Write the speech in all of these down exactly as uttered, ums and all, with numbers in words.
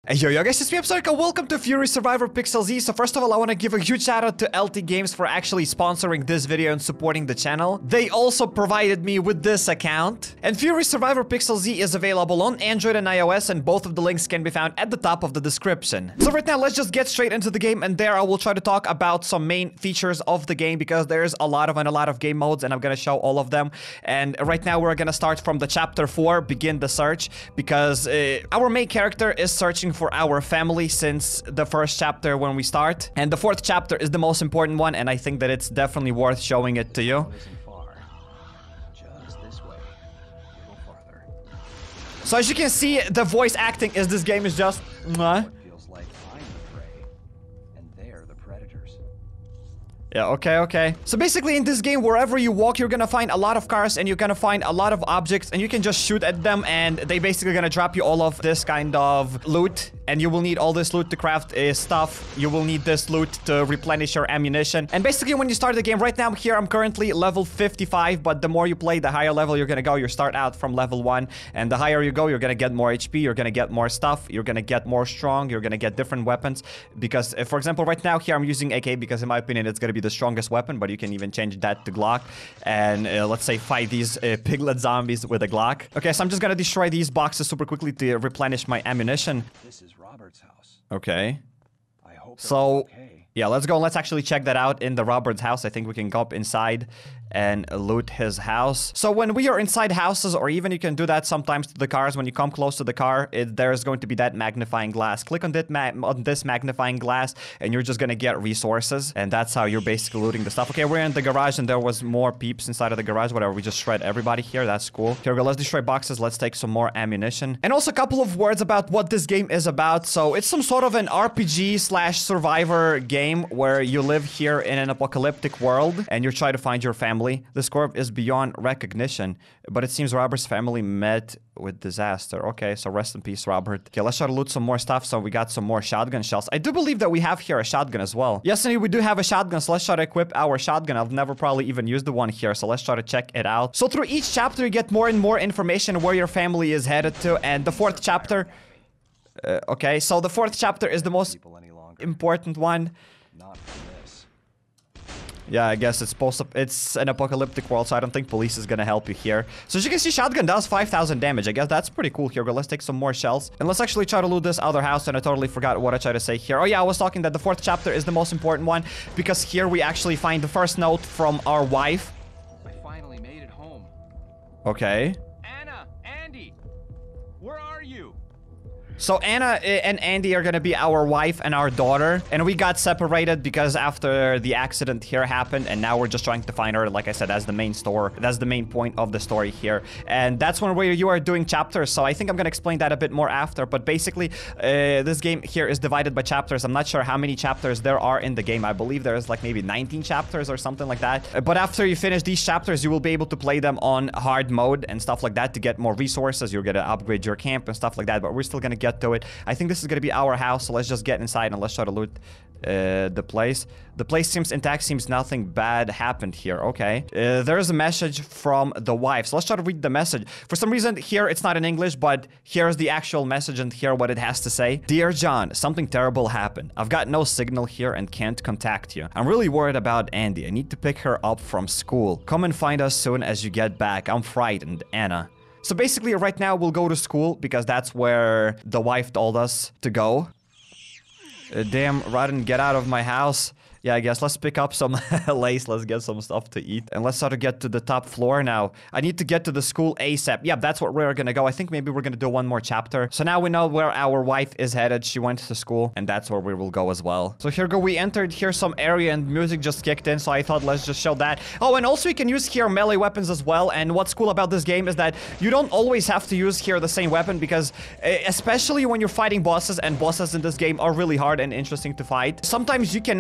Hey, yo, yo, guys, it's me, Psycho. Welcome to Fury Survivor Pixel Z. So first of all, I want to give a huge shout out to L T Games for actually sponsoring this video and supporting the channel. They also provided me with this account. And Fury Survivor Pixel Z is available on Android and iOS, and both of the links can be found at the top of the description. So right now, let's just get straight into the game, and there I will try to talk about some main features of the game because there's a lot of and a lot of game modes, and I'm gonna show all of them. And right now, we're gonna start from the chapter four, begin the search, because uh, our main character is searching for our family since the first chapter when we start. And the fourth chapter is the most important one, and I think that it's definitely worth showing it to you. So as you can see, the voice acting is this game is just mwah. Yeah, okay, okay. So basically in this game, wherever you walk, you're gonna find a lot of cars and you're gonna find a lot of objects, and you can just shoot at them and they basically gonna drop you all of this kind of loot. And you will need all this loot to craft uh, stuff. You will need this loot to replenish your ammunition. And basically when you start the game, right now here I'm currently level fifty-five, but the more you play, the higher level you're gonna go. You start out from level one, and the higher you go, you're gonna get more H P, you're gonna get more stuff, you're gonna get more strong, you're gonna get different weapons. Because uh, for example, right now here I'm using A K because in my opinion it's gonna be the strongest weapon, but you can even change that to Glock. And uh, let's say fight these uh, piglet zombies with a Glock. Okay, so I'm just gonna destroy these boxes super quickly to replenish my ammunition. This is Robert's house. Okay. I hope so, okay. Yeah, let's go. Let's actually check that out in the Robert's house. I think we can go up inside and loot his house. So when we are inside houses, or even you can do that sometimes to the cars, when you come close to the car, it, there's going to be that magnifying glass. Click on, that ma on this magnifying glass and you're just gonna get resources, and that's how you're basically looting the stuff. Okay, we're in the garage and there was more peeps inside of the garage. Whatever, we just shred everybody here. That's cool. Here we go. Let's destroy boxes. Let's take some more ammunition. And also a couple of words about what this game is about. So it's some sort of an R P G slash survivor game where you live here in an apocalyptic world and you're trying to find your family. The score is beyond recognition, but it seems Robert's family met with disaster. Okay, so rest in peace, Robert. Okay, let's try to loot some more stuff. So we got some more shotgun shells. I do believe that we have here a shotgun as well. Yes, indeed, we do have a shotgun, so let's try to equip our shotgun. I've never probably even used the one here, so let's try to check it out. So through each chapter, you get more and more information where your family is headed to, and the fourth chapter... Uh, okay, so the fourth chapter is the most important one. Yeah, I guess it's supposed to, it's an apocalyptic world, so I don't think police is gonna help you here. So as you can see, shotgun does five thousand damage. I guess that's pretty cool here. But let's take some more shells. And let's actually try to loot this other house, and I totally forgot what I tried to say here. Oh yeah, I was talking that the fourth chapter is the most important one, because here we actually find the first note from our wife. I finally made it home. Okay. Anna, Andy, where are you? So Anna and Andy are gonna be our wife and our daughter, and we got separated because after the accident here happened, and now we're just trying to find her. Like I said, that's the main store. That's the main point of the story here, and that's one where you are doing chapters. So I think I'm gonna explain that a bit more after. But basically, uh, this game here is divided by chapters. I'm not sure how many chapters there are in the game. I believe there's like maybe nineteen chapters or something like that. But after you finish these chapters, you will be able to play them on hard mode and stuff like that to get more resources. You're gonna upgrade your camp and stuff like that. But we're still gonna get to it. I think this is gonna be our house, so let's just get inside and let's try to loot uh, the place. The place seems intact, seems nothing bad happened here. Okay. Uh, there's a message from the wife, so let's try to read the message. For some reason here it's not in English, but here's the actual message and here what it has to say. Dear John, something terrible happened. I've got no signal here and can't contact you. I'm really worried about Andy. I need to pick her up from school. Come and find us soon as you get back. I'm frightened, Anna. So basically, right now, we'll go to school because that's where the wife told us to go. Uh, damn, Rodden, get out of my house. Yeah, I guess let's pick up some lace. Let's get some stuff to eat. And let's try to get to the top floor now. I need to get to the school ASAP. Yeah, that's where we're gonna go. I think maybe we're gonna do one more chapter. So now we know where our wife is headed. She went to school, and that's where we will go as well. So here go. We entered here some area, and music just kicked in. So I thought let's just show that. Oh, and also you can use here melee weapons as well. And what's cool about this game is that you don't always have to use here the same weapon, because especially when you're fighting bosses, and bosses in this game are really hard and interesting to fight. Sometimes you cannot uh,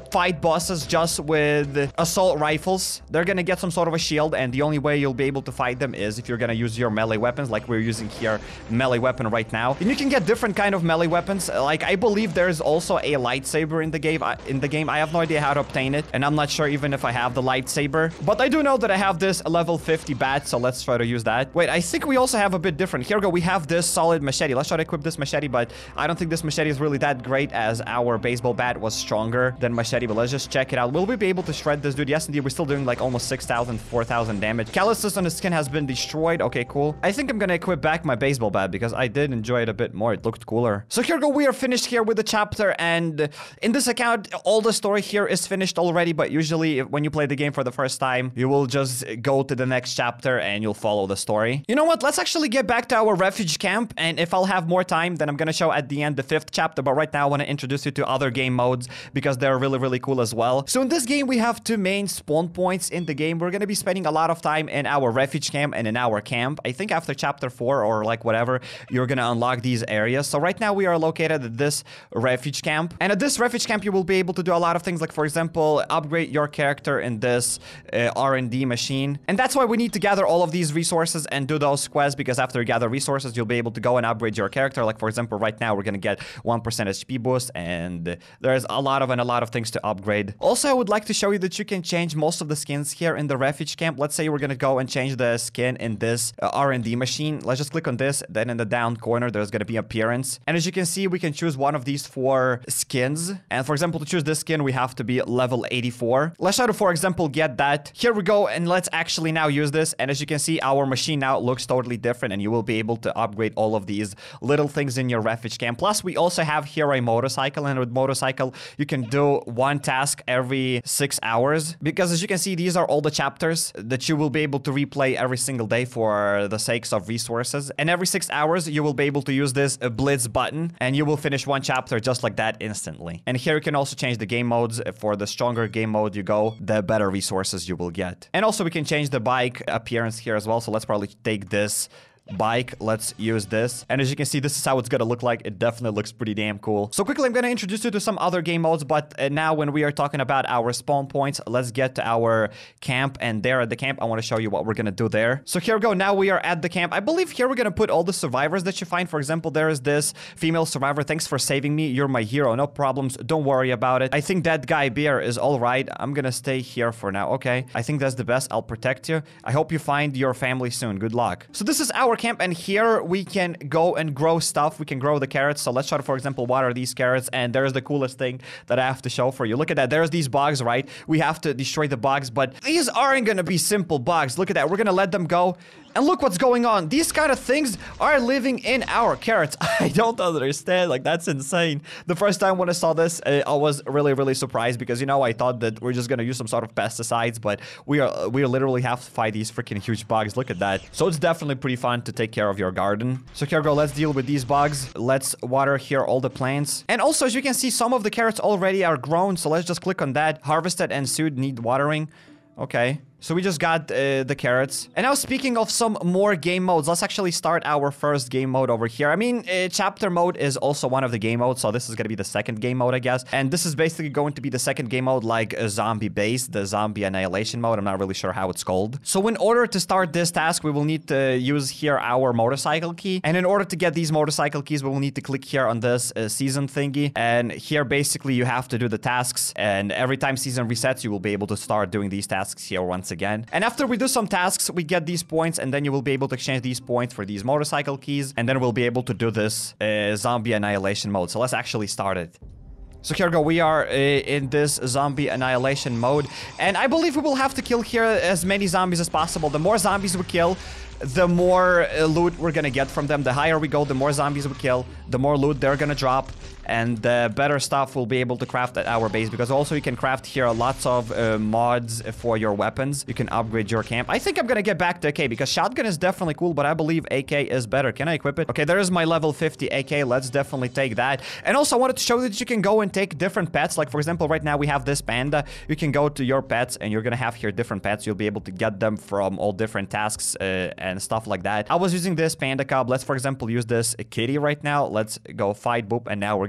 fight bosses just with assault rifles. They're gonna get some sort of a shield, and the only way you'll be able to fight them is if you're gonna use your melee weapons, like we're using here melee weapon right now. And you can get different kind of melee weapons. Like, I believe there's also a lightsaber in the game. In the game, I have no idea how to obtain it, and I'm not sure even if I have the lightsaber. But I do know that I have this level fifty bat, so let's try to use that. Wait, I think we also have a bit different. Here we go. We have this solid machete. Let's try to equip this machete, but I don't think this machete is really that great, as our baseball bat was stronger than machete. But let's just check it out. Will we be able to shred this dude? Yes, indeed. We're still doing like almost six thousand, four thousand damage. Calluses on his skin has been destroyed. Okay, cool. I think I'm gonna equip back my baseball bat because I did enjoy it a bit more. It looked cooler. So here we go. We are finished here with the chapter, and in this account, all the story here is finished already. But usually, when you play the game for the first time, you will just go to the next chapter and you'll follow the story. You know what? Let's actually get back to our refuge camp, and if I'll have more time, then I'm gonna show at the end the fifth chapter. But right now, I want to introduce you to other game modes because they're really, really cool as well. So in this game, we have two main spawn points in the game. We're gonna be spending a lot of time in our refuge camp and in our camp. I think after chapter four or like whatever, you're gonna unlock these areas. So right now, we are located at this refuge camp, and at this refuge camp, you will be able to do a lot of things, like for example, upgrade your character in this uh, R and D machine. And that's why we need to gather all of these resources and do those quests, because after you gather resources, you'll be able to go and upgrade your character. Like for example, right now we're gonna get one percent H P boost, and there's a lot of and a lot of things to upgrade. Also, I would like to show you that you can change most of the skins here in the refuge camp. Let's say we're gonna go and change the skin in this uh, R and D machine. Let's just click on this. Then in the down corner, there's gonna be appearance, and as you can see, we can choose one of these four skins. And for example, to choose this skin, we have to be level eighty-four. Let's try to, for example, get that. Here we go, and let's actually now use this. And as you can see, our machine now looks totally different, and you will be able to upgrade all of these little things in your refuge camp. Plus, we also have here a motorcycle, and with motorcycle, you can do one task every six hours. Because as you can see, these are all the chapters that you will be able to replay every single day for the sakes of resources. And every six hours, you will be able to use this uh, blitz button, and you will finish one chapter just like that instantly. And here you can also change the game modes. For the stronger game mode you go, the better resources you will get. And also we can change the bike appearance here as well. So let's probably take this bike. Let's use this. And as you can see, this is how it's gonna look like. It definitely looks pretty damn cool. So quickly, I'm gonna introduce you to some other game modes, but uh, now when we are talking about our spawn points, let's get to our camp. And there at the camp, I want to show you what we're gonna do there. So here we go. Now we are at the camp. I believe here we're gonna put all the survivors that you find. For example, there is this female survivor. Thanks for saving me. You're my hero. No problems. Don't worry about it. I think that guy bear is all right. I'm gonna stay here for now. Okay. I think that's the best. I'll protect you. I hope you find your family soon. Good luck. So this is our camp, and here we can go and grow stuff. We can grow the carrots. So let's try to, for example, water these carrots. And there's the coolest thing that I have to show for you. Look at that. There's these bugs, right? We have to destroy the bugs, but these aren't gonna be simple bugs. Look at that. We're gonna let them go. And look what's going on. These kind of things are living in our carrots. I don't understand. Like, that's insane. The first time when I saw this, uh, I was really, really surprised because, you know, I thought that we're just gonna use some sort of pesticides, but we are we literally have to fight these freaking huge bugs. Look at that. So it's definitely pretty fun to take care of your garden. So here we go. Let's deal with these bugs. Let's water here all the plants. And also, as you can see, some of the carrots already are grown. So let's just click on that. Harvested and sewed need watering. Okay. So we just got uh, the carrots. And now speaking of some more game modes, let's actually start our first game mode over here. I mean, uh, chapter mode is also one of the game modes. So this is going to be the second game mode, I guess. And this is basically going to be the second game mode, like a zombie base, the zombie annihilation mode. I'm not really sure how it's called. So in order to start this task, we will need to use here our motorcycle key. And in order to get these motorcycle keys, we will need to click here on this uh, season thingy. And here, basically, you have to do the tasks. And every time season resets, you will be able to start doing these tasks here once again. And after we do some tasks, we get these points, and then you will be able to exchange these points for these motorcycle keys, and then we'll be able to do this uh, zombie annihilation mode. So let's actually start it. So here we go. We are uh, in this zombie annihilation mode, and I believe we will have to kill here as many zombies as possible. The more zombies we kill, the more uh, loot we're gonna get from them. The higher we go, the more zombies we kill, the more loot they're gonna drop, and the better stuff we'll be able to craft at our base. Because also you can craft here lots of uh, mods for your weapons. You can upgrade your camp. I think I'm gonna get back to A K because shotgun is definitely cool, but I believe A K is better. Can I equip it? Okay, there is my level fifty A K. Let's definitely take that. And also I wanted to show you that you can go and take different pets. Like for example, right now we have this panda. You can go to your pets and you're gonna have here different pets. You'll be able to get them from all different tasks uh, and stuff like that. I was using this panda cub. Let's for example use this kitty right now. Let's go fight boop, and now we're gonna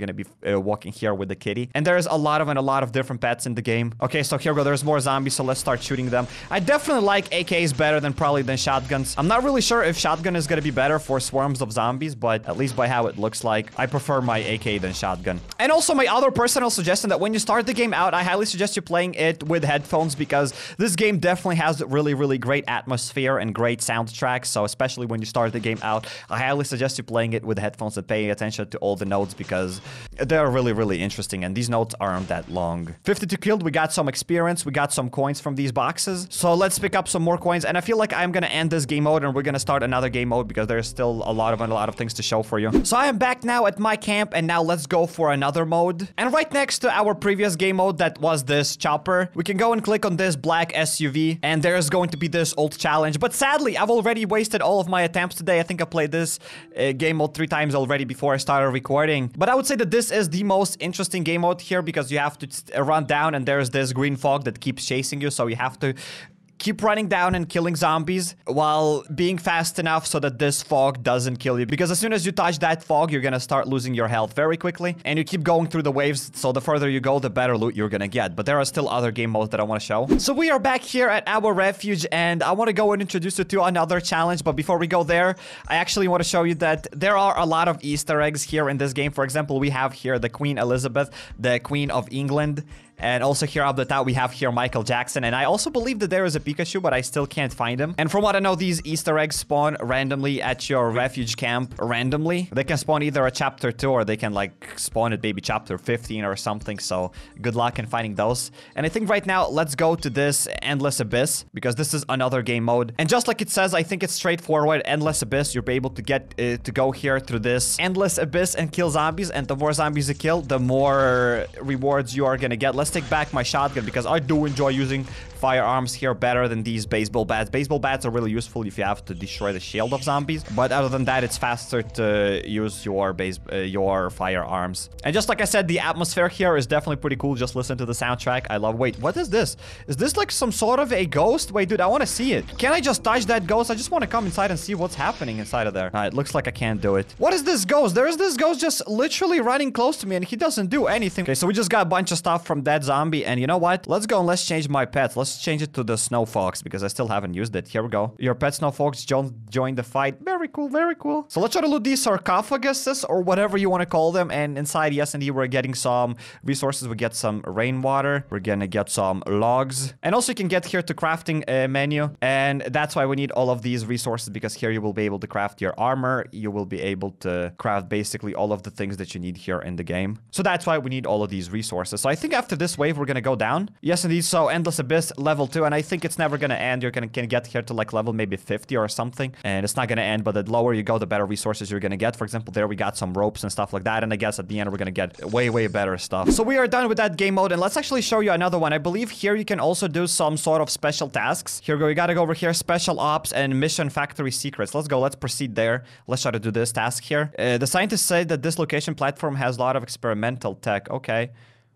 gonna be uh, walking here with the kitty. And there's a lot of and a lot of different pets in the game. Okay, so here we go. There's more zombies, so let's start shooting them. I definitely like A Ks better than probably than shotguns. I'm not really sure if shotgun is gonna be better for swarms of zombies, but at least by how it looks like, I prefer my A K than shotgun. And also my other personal suggestion that when you start the game out, I highly suggest you playing it with headphones because this game definitely has really, really great atmosphere and great soundtracks. So especially when you start the game out, I highly suggest you playing it with headphones and paying attention to all the notes because they're really, really interesting. And these notes aren't that long. fifty-two killed. We got some experience. We got some coins from these boxes. So let's pick up some more coins. And I feel like I'm going to end this game mode and we're going to start another game mode because there's still a lot of and a lot of things to show for you. So I am back now at my camp and now let's go for another mode. And right next to our previous game mode that was this chopper, we can go and click on this black S U V and there's going to be this old challenge. But sadly, I've already wasted all of my attempts today. I think I played this uh, game mode three times already before I started recording. But I would say that this is the most interesting game mode here because you have to run down and there's this green fog that keeps chasing you. So you have to keep running down and killing zombies while being fast enough so that this fog doesn't kill you. Because as soon as you touch that fog, you're gonna start losing your health very quickly. And you keep going through the waves, so the further you go, the better loot you're gonna get. But there are still other game modes that I want to show. So we are back here at our refuge, and I want to go and introduce you to another challenge. But before we go there, I actually want to show you that there are a lot of Easter eggs here in this game. For example, we have here the Queen Elizabeth, the Queen of England. And also here up the top, we have here Michael Jackson. And I also believe that there is a Pikachu, but I still can't find him. And from what I know, these Easter eggs spawn randomly at your refuge camp randomly. They can spawn either at chapter two or they can like spawn at maybe chapter fifteen or something. So good luck in finding those. And I think right now, let's go to this Endless Abyss because this is another game mode. And just like it says, I think it's straightforward. Endless Abyss, you'll be able to get uh, to go here through this Endless Abyss and kill zombies. And the more zombies you kill, the more rewards you are going to get. Let's take back my shotgun because I do enjoy using firearms here better than these baseball bats. Baseball bats are really useful if you have to destroy the shield of zombies, but other than that, it's faster to use your base uh, your firearms. And just like I said, the atmosphere here is definitely pretty cool. Just listen to the soundtrack. I love. Wait, what is this? Is this like some sort of a ghost? Wait, dude, I want to see it. Can I just touch that ghost? I just want to come inside and see what's happening inside of there. Uh, it looks like I can't do it. What is this ghost? There is this ghost just literally running close to me and he doesn't do anything. Okay, so we just got a bunch of stuff from that zombie, and you know what? Let's go and let's change my pets. Let's change it to the Snow Fox because I still haven't used it. Here we go. Your pet Snow Fox jo joined the fight. Very cool, very cool. So let's try to loot these sarcophaguses or whatever you want to call them. And inside, yes, indeed, we're getting some resources. We get some rainwater. We're gonna get some logs. And also you can get here to crafting uh, menu. And that's why we need all of these resources because here you will be able to craft your armor. You will be able to craft basically all of the things that you need here in the game. So that's why we need all of these resources. So I think after this wave, we're gonna go down. Yes, indeed. So Endless Abyss level two. And I think it's never gonna end. You're gonna can get here to like level maybe fifty or something. And it's not gonna end, but the lower you go, the better resources you're gonna get. For example, there we got some ropes and stuff like that. And I guess at the end, we're gonna get way, way better stuff. So we are done with that game mode. And let's actually show you another one. I believe here you can also do some sort of special tasks. Here we go. We gotta go over here. Special ops and mission factory secrets. Let's go. Let's proceed there. Let's try to do this task here. Uh, the scientists say that this location platform has a lot of experimental tech. Okay.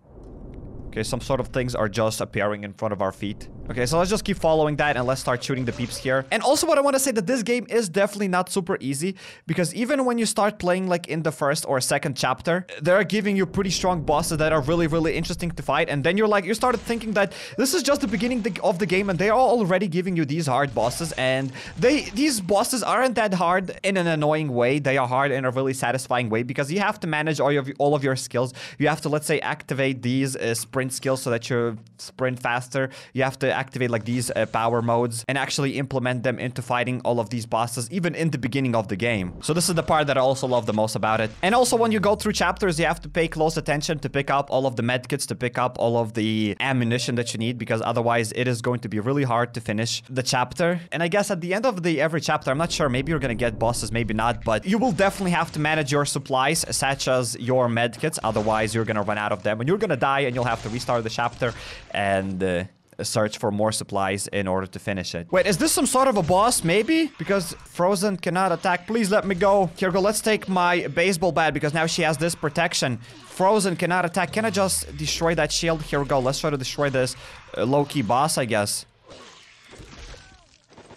Okay, some sort of things are just appearing in front of our feet. Okay, so let's just keep following that and let's start shooting the peeps here. And also what I want to say that this game is definitely not super easy because even when you start playing like in the first or second chapter, they're giving you pretty strong bosses that are really, really interesting to fight. And then you're like, you started thinking that this is just the beginning of the game and they are already giving you these hard bosses. And they these bosses aren't that hard in an annoying way. They are hard in a really satisfying way because you have to manage all of, all of your skills. You have to, let's say, activate these uh, sprint skills so that you sprint faster. You have to activate like these uh, power modes and actually implement them into fighting all of these bosses even in the beginning of the game. So this is the part that I also love the most about it. And also when you go through chapters, you have to pay close attention to pick up all of the medkits, to pick up all of the ammunition that you need because otherwise it is going to be really hard to finish the chapter. And I guess at the end of the every chapter, I'm not sure, maybe you're gonna get bosses, maybe not, but you will definitely have to manage your supplies such as your medkits. Otherwise you're gonna run out of them and you're gonna die and you'll have to restart the chapter and uh, search for more supplies in order to finish it. Wait, is this some sort of a boss? Maybe? Because Frozen cannot attack. Please let me go. Here we go. Let's take my baseball bat because now she has this protection. Frozen cannot attack. Can I just destroy that shield? Here we go. Let's try to destroy this uh, low-key boss, I guess.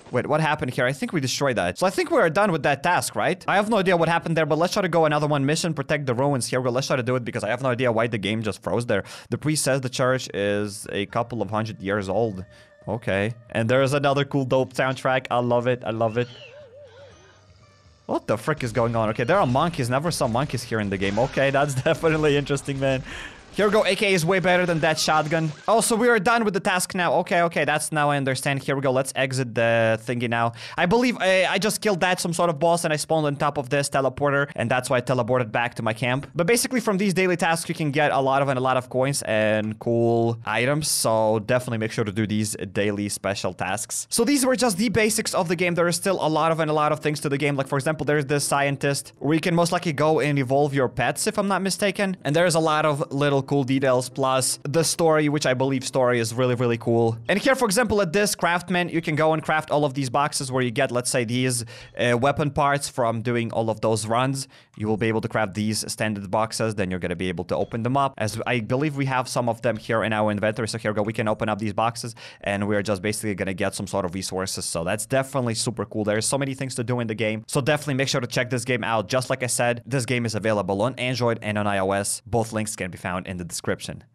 Wait, what happened here? I think we destroyed that. So I think we're done with that task, right? I have no idea what happened there, but let's try to go another one. Mission, protect the ruins. Here we go. Let's try to do it because I have no idea why the game just froze there. The priest says the church is a couple of hundred years old. Okay. And there's another cool dope soundtrack. I love it. I love it. What the frick is going on? Okay, there are monkeys. Never saw monkeys here in the game. Okay, that's definitely interesting, man. Here we go. A K is way better than that shotgun. Oh, so we are done with the task now. Okay, okay. That's now I understand. Here we go. Let's exit the thingy now. I believe I, I just killed that some sort of boss and I spawned on top of this teleporter. And that's why I teleported back to my camp. But basically from these daily tasks, you can get a lot of and a lot of coins and cool items. So definitely make sure to do these daily special tasks. So these were just the basics of the game. There is still a lot of and a lot of things to the game. Like for example, there's this scientist where you can most likely go and evolve your pets if I'm not mistaken. And there's a lot of little cool details, plus the story, which I believe story is really, really cool. And here, for example, at this craftman, you can go and craft all of these boxes where you get, let's say, these uh, weapon parts from doing all of those runs. You will be able to craft these standard boxes, then you're going to be able to open them up. As I believe we have some of them here in our inventory, so here we go, we can open up these boxes, and we're just basically going to get some sort of resources, so that's definitely super cool. There's so many things to do in the game, so definitely make sure to check this game out. Just like I said, this game is available on Android and on iOS. Both links can be found in the description.